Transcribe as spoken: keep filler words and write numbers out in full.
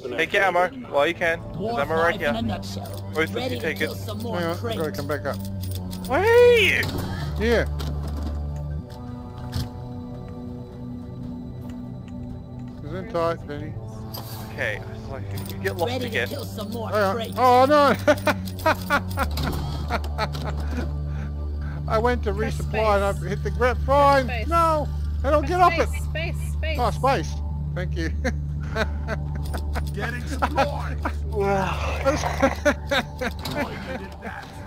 Take your ammo while you can. There's ammo right here. Where's Ready you to take it? kill some more Hang on, I've crates. got to come back up. Wait! Here. It's in tight, Benny. Okay, it's like you get lost Ready to again. kill some more Hang on. crates. Oh no! I went to Press resupply and I space. hit the grip. Fine! space. No! I don't get Press off it! space, space, space. Oh, space! Thank you. Getting supplies. Oh, Oh, you did that.